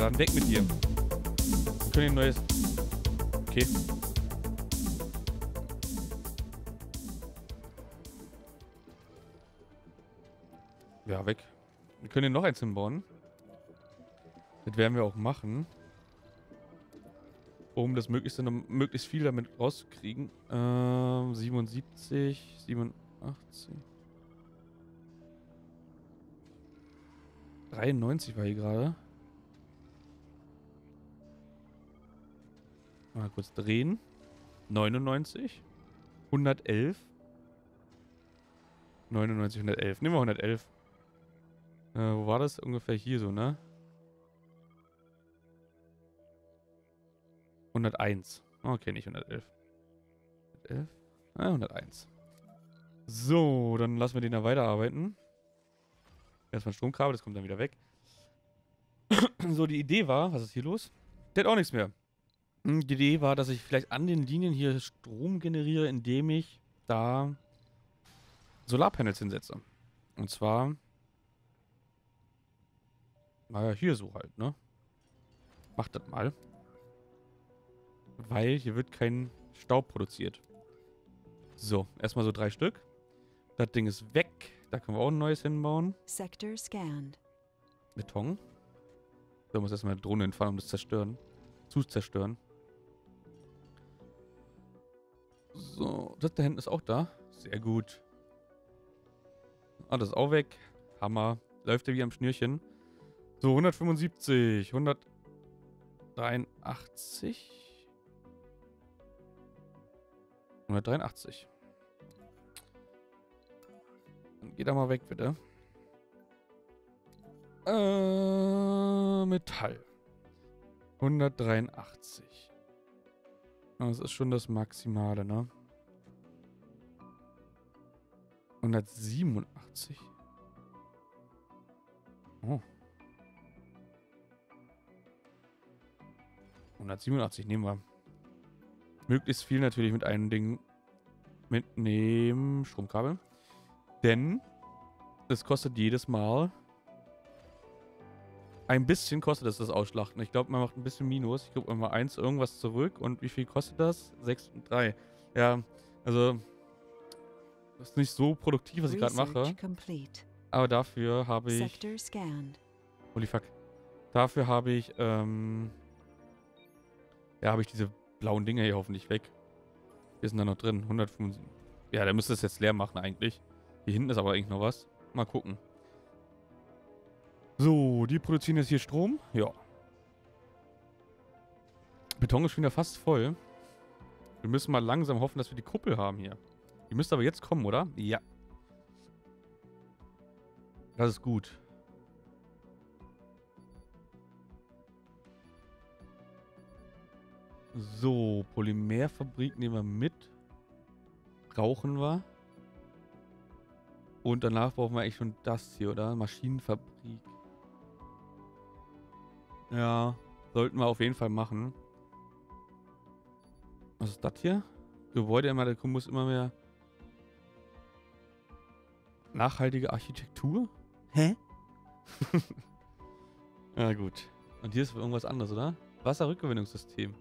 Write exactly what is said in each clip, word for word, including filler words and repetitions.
dann weg mit dir. Wir können ein neues... Okay. Ja, weg. Wir können hier noch eins hinbauen. Das werden wir auch machen. Um das möglichst, möglichst viel damit rauszukriegen. Ähm, siebenundsiebzig, siebenundachtzig. dreiundneunzig war hier gerade. Mal kurz drehen. neunundneunzig. hundertelf. neunundneunzig, hundertelf. Nehmen wir hundertelf. Äh, wo war das? Ungefähr hier so, ne? hunderteins. Okay, nicht hundertelf. hundertelf? Ah, hunderteins. So, dann lassen wir den da weiterarbeiten. Erstmal ein Stromkabel, das kommt dann wieder weg. So, die Idee war, was ist hier los? Der hat auch nichts mehr. Die Idee war, dass ich vielleicht an den Linien hier Strom generiere, indem ich da Solarpanels hinsetze. Und zwar, naja, hier so halt, ne? Macht das mal. Weil hier wird kein Staub produziert. So, erstmal so drei Stück. Das Ding ist weg. Da können wir auch ein neues hinbauen. Sector scanned. Beton. Da muss erstmal eine Drohne hinfahren, um das zerstören. Zu zerstören. So, das da hinten ist auch da. Sehr gut. Ah, das ist auch weg. Hammer. Läuft ja wie am Schnürchen. So, hundertfünfundsiebzig. hundertdreiundachtzig. hundertdreiundachtzig. Dann geht da mal weg, bitte. Äh, Metall. hundertdreiundachtzig. Das ist schon das Maximale, ne? hundertsiebenundachtzig. Oh. hundertsiebenundachtzig nehmen wir. Möglichst viel natürlich mit einem Ding mitnehmen. Stromkabel. Denn es kostet jedes Mal ein bisschen kostet es das Ausschlachten. Ich glaube, man macht ein bisschen Minus. Ich glaube, mal eins irgendwas zurück. Und wie viel kostet das? sechs und drei. Ja, also das ist nicht so produktiv, was ich gerade mache. Complete. Aber dafür habe ich... Sector scanned. Holy fuck. Dafür habe ich, ähm... ja, habe ich diese blauen Dinger hier hoffentlich weg. Hier sind da noch drin. hundertfünfundsiebzig. Ja, der müsste es jetzt leer machen eigentlich. Hier hinten ist aber eigentlich noch was. Mal gucken. So, die produzieren jetzt hier Strom. Ja. Beton ist schon wieder fast voll. Wir müssen mal langsam hoffen, dass wir die Kuppel haben hier. Die müsste aber jetzt kommen, oder? Ja. Das ist gut. So, Polymerfabrik nehmen wir mit. Brauchen wir. Und danach brauchen wir eigentlich schon das hier, oder? Maschinenfabrik. Ja, sollten wir auf jeden Fall machen. Was ist das hier? Gebäude immer, da muss immer mehr nachhaltige Architektur? Hä? Ja, gut. Und hier ist irgendwas anderes, oder? Wasserrückgewinnungssystem.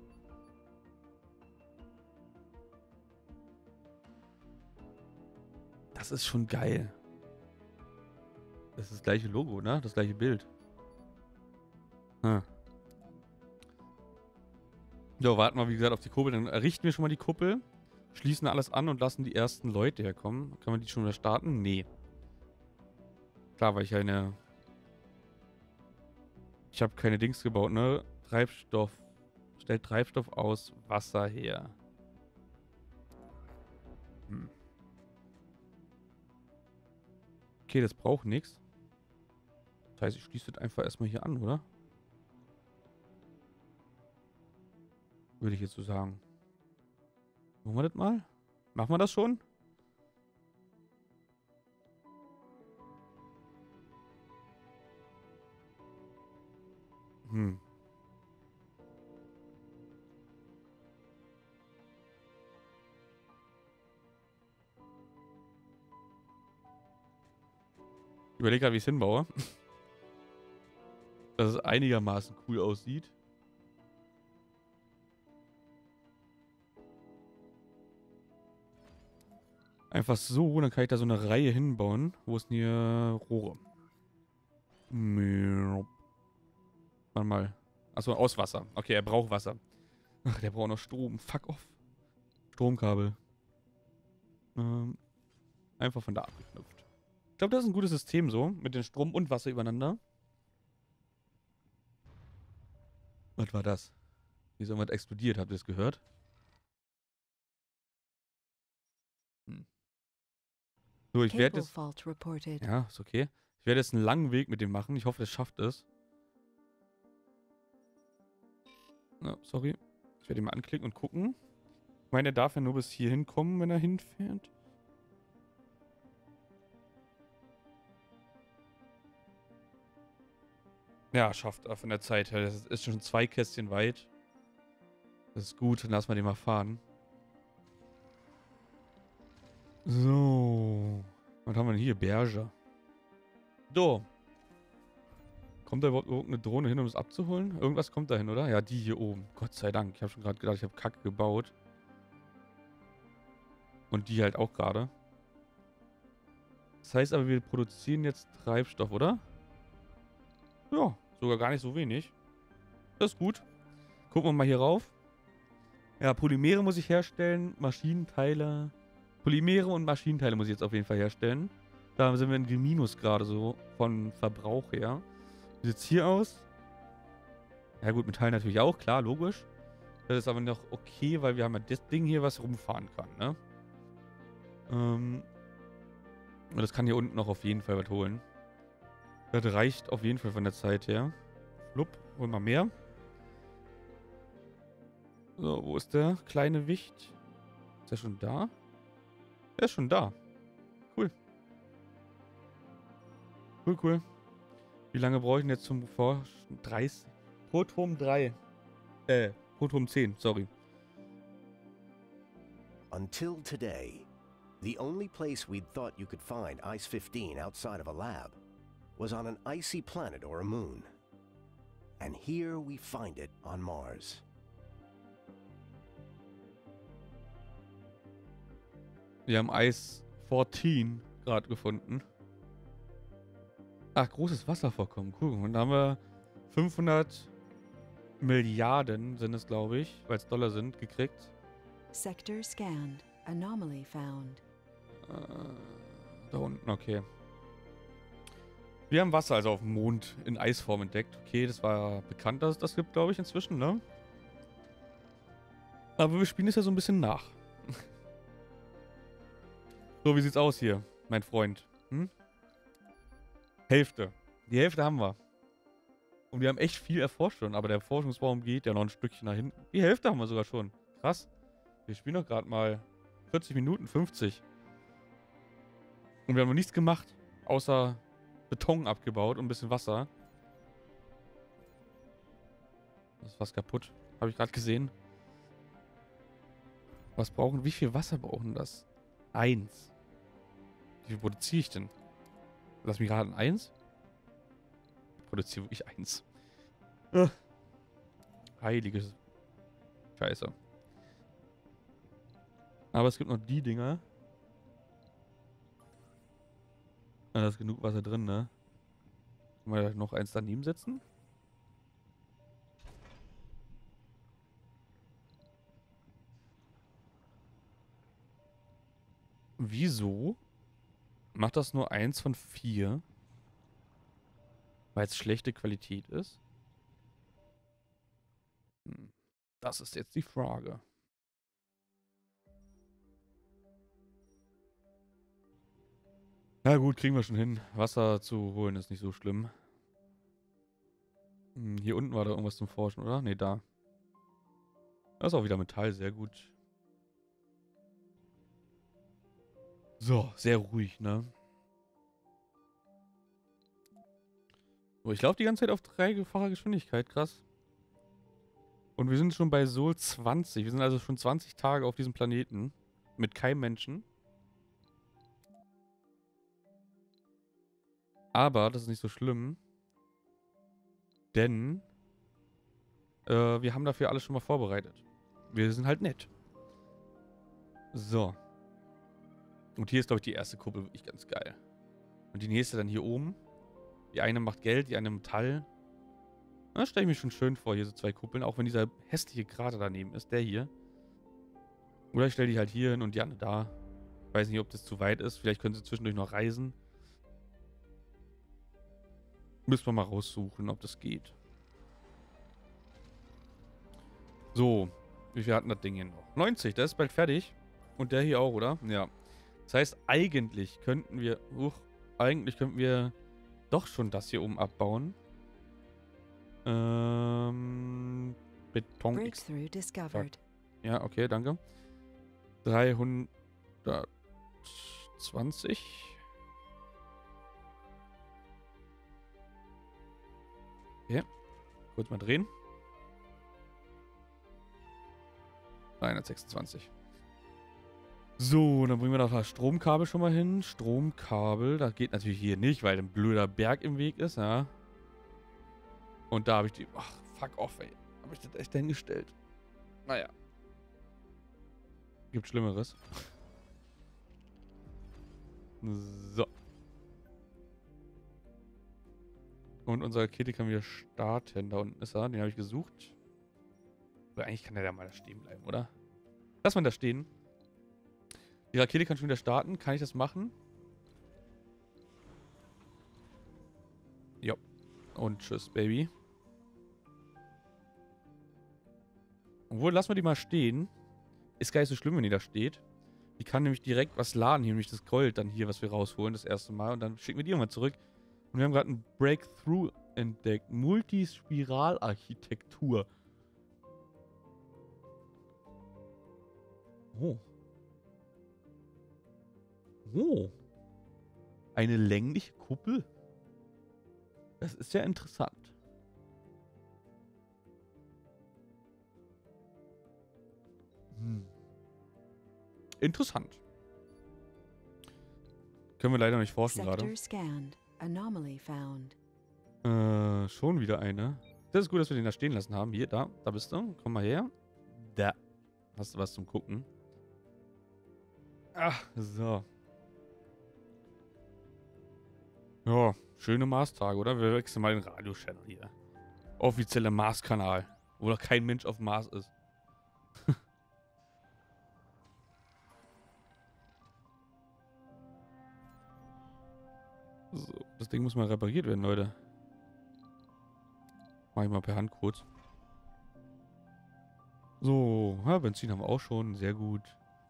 Das ist schon geil. Das ist das gleiche Logo, ne? Das gleiche Bild. Hm. So, warten wir, wie gesagt, auf die Kuppel. Dann errichten wir schon mal die Kuppel. Schließen alles an und lassen die ersten Leute herkommen. Kann man die schon wieder starten? Nee. Klar, weil ich eine... Ich habe keine Dings gebaut, ne? Treibstoff. Stellt Treibstoff aus Wasser her. Hm. Okay, das braucht nichts. Das heißt, ich schließe das einfach erstmal hier an, oder? Würde ich jetzt so sagen. Machen wir das mal? Machen wir das schon? Hm. Ich überlege gerade, wie ich es hinbaue. dass es einigermaßen cool aussieht. Einfach so, dann kann ich da so eine Reihe hinbauen. Wo ist denn hier Rohre? Warte mal. Achso, aus Wasser. Okay, er braucht Wasser. Ach, der braucht noch Strom. Fuck off. Stromkabel. Ähm, einfach von da abgeknüpft. Ich glaube, das ist ein gutes System so. Mit dem Strom und Wasser übereinander. Was war das? Hier ist irgendwas explodiert. Habt ihr es gehört? Hm. So, ich werde Cable jetzt... fault reported. Ja, ist okay. Ich werde jetzt einen langen Weg mit dem machen. Ich hoffe, es schafft es. Na, sorry. Ich werde ihn mal anklicken und gucken. Ich meine, er darf ja nur bis hier hinkommen, wenn er hinfährt. Ja, schafft er von der Zeit her. Das ist schon zwei Kästchen weit. Das ist gut, dann lassen wir den mal fahren. So. Was haben wir denn hier? Berge. So. Kommt da überhaupt irgendeine Drohne hin, um es abzuholen? Irgendwas kommt da hin, oder? Ja, die hier oben. Gott sei Dank. Ich habe schon gerade gedacht, ich habe Kacke gebaut. Und die halt auch gerade. Das heißt aber, wir produzieren jetzt Treibstoff, oder? Ja, sogar gar nicht so wenig. Das ist gut. Gucken wir mal hier rauf. Ja, Polymere muss ich herstellen. Maschinenteile. Polymere und Maschinenteile muss ich jetzt auf jeden Fall herstellen. Da sind wir in Minus gerade so von Verbrauch her. Wie sieht es hier aus? Ja gut, Metall natürlich auch, klar, logisch. Das ist aber noch okay, weil wir haben ja das Ding hier, was rumfahren kann, ne? Ähm. Und das kann hier unten noch auf jeden Fall was holen. Das reicht auf jeden Fall von der Zeit her. Flupp, holen wir mehr. So, wo ist der kleine Wicht? Ist der schon da? Der ist schon da. Cool. Cool, cool. Wie lange brauche ich denn jetzt zum Forschen? dreißig. Protom drei. Äh, Protom zehn, sorry. Until today, the only place we'd thought you could find Ice fifteen outside of a lab was on an icy planet or a moon. And here we find it on Mars. Wir haben Ice vierzehn gerade gefunden. Ach, großes Wasservorkommen. Cool. Und da haben wir fünfhundert Milliarden, sind es, glaube ich, weil es Dollar sind, gekriegt. Sector scanned. Anomaly found. Äh, da unten, okay. Wir haben Wasser also auf dem Mond in Eisform entdeckt. Okay, das war bekannt, dass es das gibt, glaube ich, inzwischen, ne? Aber wir spielen es ja so ein bisschen nach. So, wie sieht's aus hier, mein Freund? Hm? Hälfte. Die Hälfte haben wir. Und wir haben echt viel erforscht schon, aber der Forschungsbaum geht ja noch ein Stückchen nach hinten. Die Hälfte haben wir sogar schon. Krass. Wir spielen doch gerade mal vierzig Minuten, fünfzig. Und wir haben noch nichts gemacht, außer Beton abgebaut und ein bisschen Wasser. Das ist was kaputt. Habe ich gerade gesehen. Was brauchen, wie viel Wasser brauchen das? Eins. Wie viel produziere ich denn? Lass mich raten, eins? Ich produziere wirklich eins. Äh. Heiliges Scheiße. Aber es gibt noch die Dinger. Ah, da ist genug Wasser drin, ne? Können wir da noch eins daneben setzen? Wieso macht das nur eins von vier? Weil es schlechte Qualität ist? Hm. Das ist jetzt die Frage. Na gut, kriegen wir schon hin. Wasser zu holen ist nicht so schlimm. Hm, hier unten war da irgendwas zum Forschen, oder? Ne, da. Da ist auch wieder Metall, sehr gut. So, sehr ruhig, ne? So, ich laufe die ganze Zeit auf dreifacher Geschwindigkeit, krass. Und wir sind schon bei Sol zwanzig. Wir sind also schon zwanzig Tage auf diesem Planeten. Mit keinem Menschen. Aber das ist nicht so schlimm. Denn äh, wir haben dafür alles schon mal vorbereitet. Wir sind halt nett. So. Und hier ist, glaube ich, die erste Kuppel wirklich ganz geil. Und die nächste dann hier oben. Die eine macht Geld, die eine Metall. Da stelle ich mir schon schön vor, hier so zwei Kuppeln. Auch wenn dieser hässliche Krater daneben ist, der hier. Oder ich stelle die halt hier hin und die andere da. Ich weiß nicht, ob das zu weit ist. Vielleicht können sie zwischendurch noch reisen. Müssen wir mal raussuchen, ob das geht. So. Wie viel hatten das Ding hier noch? neunzig, das ist bald fertig. Und der hier auch, oder? Ja. Das heißt, eigentlich könnten wir... Uch, eigentlich könnten wir doch schon das hier oben abbauen. Ähm... Beton... Breakthrough discovered. Ja, okay, danke. dreihundertzwanzig. Okay. Kurz mal drehen. dreihundertsechsundzwanzig. So, dann bringen wir noch das Stromkabel schon mal hin. Stromkabel, das geht natürlich hier nicht, weil ein blöder Berg im Weg ist, ja. Und da habe ich die... Ach, fuck off, ey. Habe ich das echt dahingestellt? Naja. Gibt Schlimmeres. So. Und unsere Rakete kann wieder starten. Da unten ist er. Den habe ich gesucht. Oder eigentlich kann der da mal da stehen bleiben, oder? Lass mal da stehen. Die Rakete kann schon wieder starten. Kann ich das machen? Jo. Und tschüss, Baby. Obwohl, lassen wir die mal stehen. Ist gar nicht so schlimm, wenn die da steht. Die kann nämlich direkt was laden hier, nämlich das Gold dann hier, was wir rausholen, das erste Mal. Und dann schicken wir die nochmal zurück. Und wir haben gerade ein Breakthrough entdeckt. Multispiralarchitektur. Oh. Oh. Eine längliche Kuppel? Das ist ja interessant. Hm. Interessant. Können wir leider nicht forschen gerade. Sector scanned. Anomaly found. Äh, schon wieder eine. Das ist gut, dass wir den da stehen lassen haben. Hier, da, da bist du. Komm mal her. Da. Hast du was zum Gucken? Ach, so. Ja, schöne Mars-Tage, oder? Wir wechseln mal den Radio-Channel hier. Offizieller Mars-Kanal. Wo doch kein Mensch auf Mars ist. So, das Ding muss mal repariert werden, Leute. Mach ich mal per Hand kurz. So, ja, Benzin haben wir auch schon. Sehr gut.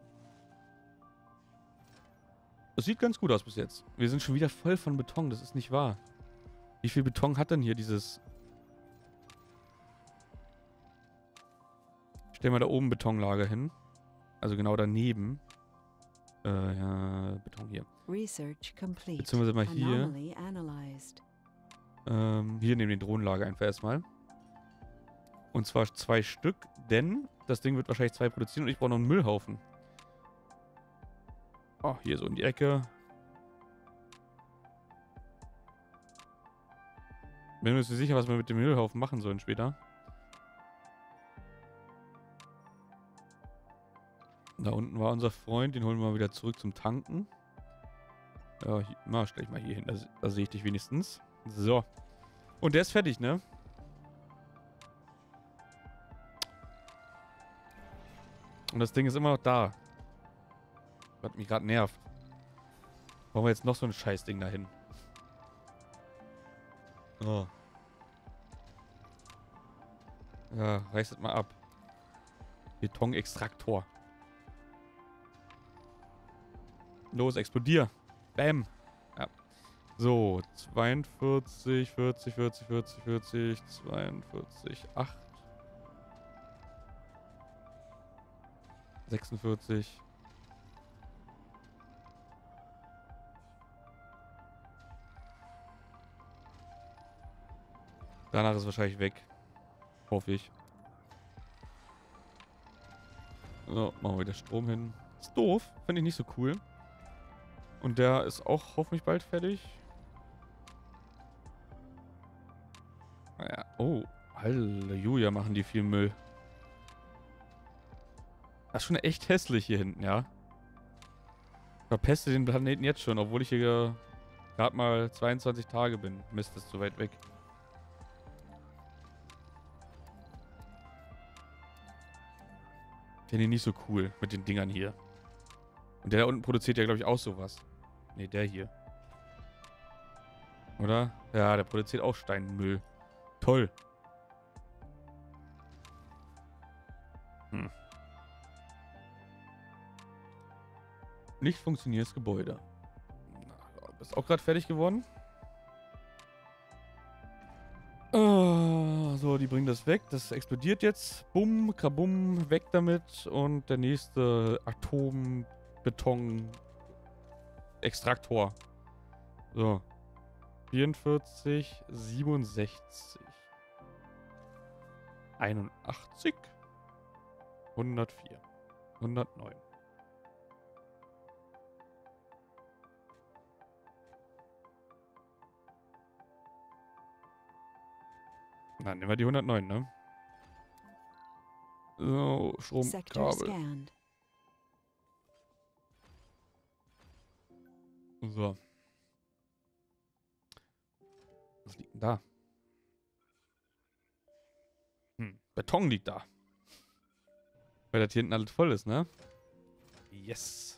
Das sieht ganz gut aus bis jetzt. Wir sind schon wieder voll von Beton. Das ist nicht wahr. Wie viel Beton hat denn hier dieses... Stell mal da oben Betonlager hin. Also genau daneben. Äh, ja, Beton hier. Research complete. Beziehungsweise mal hier. Anomaly analyzed. Ähm, hier neben den Drohnenlager einfach erstmal. Und zwar zwei Stück, denn das Ding wird wahrscheinlich zwei produzieren und ich brauche noch einen Müllhaufen. Oh, hier so in die Ecke. Bin mir nicht sicher, was wir mit dem Müllhaufen machen sollen später. Da unten war unser Freund, den holen wir mal wieder zurück zum Tanken. Ja, hier, na, stell ich mal hier hin, da, da sehe ich dich wenigstens. So. Und der ist fertig, ne? Und das Ding ist immer noch da. Was mich gerade nervt. Brauchen wir jetzt noch so ein Scheißding dahin. Oh. Ja, reißt das mal ab. Betonextraktor. Los, explodier. Bam. Ja. So, zweiundvierzig, vierzig, vierzig, vierzig, vierzig, zweiundvierzig, acht. sechsundvierzig. Danach ist wahrscheinlich weg. Hoffe ich. So, machen wir wieder Strom hin. Ist doof. Finde ich nicht so cool. Und der ist auch hoffentlich bald fertig. Ja. Oh, Halleluja, machen die viel Müll. Das ist schon echt hässlich hier hinten, ja. Ich verpeste den Planeten jetzt schon, obwohl ich hier gerade mal zweiundzwanzig Tage bin. Mist, ist zu weit weg. Finde ich nicht so cool mit den Dingern hier. Und der da unten produziert ja, glaube ich, auch sowas. Ne, der hier. Oder? Ja, der produziert auch Steinmüll. Toll. Hm. Nicht funktionierendes Gebäude. Bist auch gerade fertig geworden? Oh, so, die bringen das weg. Das explodiert jetzt. Bumm, kabum, weg damit. Und der nächste Atombeton-Extraktor. So. vierundvierzig, siebenundsechzig. einundachtzig. hundertvier. hundertneun. Dann nehmen wir die hundertneun, ne? So, Sector Stromkabel. scanned. So. Was liegt denn da? Hm, Beton liegt da. Weil das hier hinten alles voll ist, ne? Yes.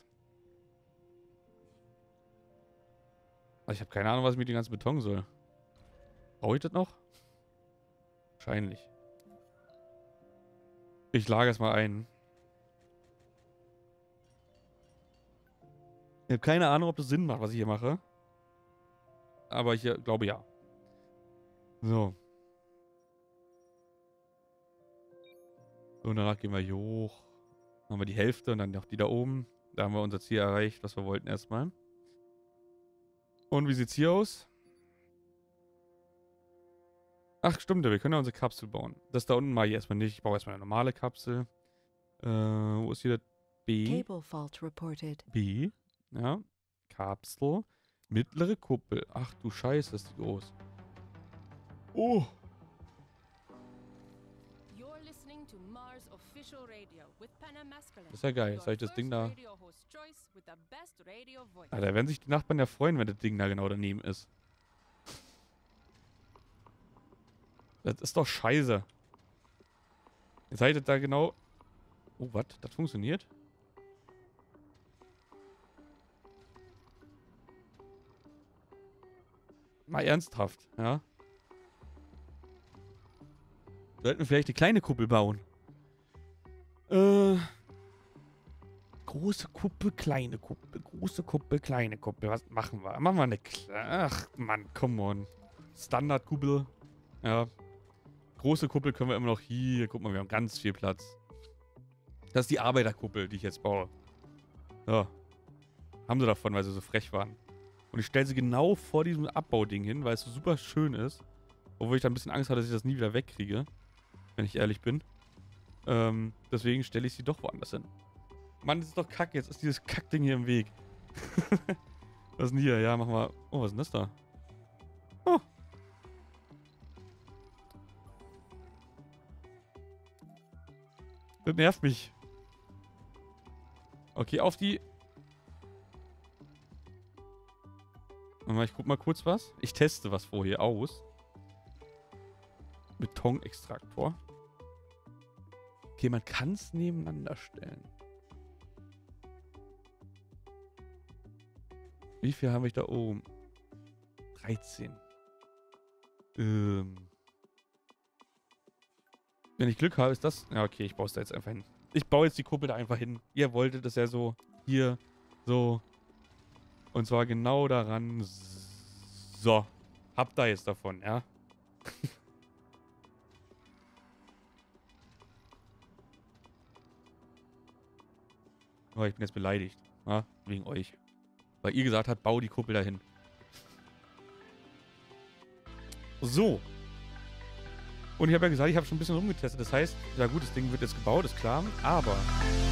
Also ich habe keine Ahnung, was ich mit dem ganzen Beton soll. Brauche ich das noch? Wahrscheinlich. Ich lagere es mal ein. Ich habe keine Ahnung, ob das Sinn macht, was ich hier mache. Aber ich äh, glaube ja. So. So, und danach gehen wir hier hoch. Dann haben wir die Hälfte und dann noch die da oben. Da haben wir unser Ziel erreicht, was wir wollten erstmal. Und wie sieht's hier aus? Ach, stimmt, wir können ja unsere Kapsel bauen. Das da unten mache ich erstmal nicht. Ich baue erstmal eine normale Kapsel. Äh, wo ist hier das B? Cable fault reported. B. Ja. Kapsel. Mittlere Kuppel. Ach du Scheiße, ist die groß. Oh. You're listening to Mars Official Radio with Panna Masculine. Das ist ja geil. Soll ich das Ding da... Radio host choice with the best radio voice. Ah, da werden sich die Nachbarn ja freuen, wenn das Ding da genau daneben ist. Das ist doch scheiße. Jetzt seid ihr da genau... Oh, was? Das funktioniert? Mal ernsthaft, ja? Sollten wir vielleicht eine kleine Kuppel bauen? Äh... Große Kuppel, kleine Kuppel. Große Kuppel, kleine Kuppel. Was machen wir? Machen wir eine... Kle Ach, Mann, come on. Standardkuppel. Ja. Große Kuppel können wir immer noch hier. Guck mal, wir haben ganz viel Platz. Das ist die Arbeiterkuppel, die ich jetzt baue. So. Haben sie davon, weil sie so frech waren. Und ich stelle sie genau vor diesem Abbauding hin, weil es so super schön ist. Obwohl ich da ein bisschen Angst hatte, dass ich das nie wieder wegkriege. Wenn ich ehrlich bin. Ähm, deswegen stelle ich sie doch woanders hin. Mann, das ist doch kacke. Jetzt ist dieses Kackding hier im Weg. Was ist denn hier? Ja, mach mal. Oh, was ist denn das da? Oh. Das nervt mich. Okay, auf die... Ich guck mal kurz was. Ich teste was vorher aus. Betonextraktor. Okay, man kann es nebeneinander stellen. Wie viel habe ich da oben? dreizehn. Ähm... Wenn ich Glück habe, ist das... Ja, okay, ich baue es da jetzt einfach hin. Ich baue jetzt die Kuppel da einfach hin. Ihr wolltet es ja so. Hier. So. Und zwar genau daran. So. Habt ihr jetzt davon, ja? Oh, ich bin jetzt beleidigt. Ja? Wegen euch. Weil ihr gesagt habt, bau die Kuppel dahin. So. Und ich habe ja gesagt, ich habe schon ein bisschen rumgetestet. Das heißt, ja gut, das Ding wird jetzt gebaut, ist klar. Aber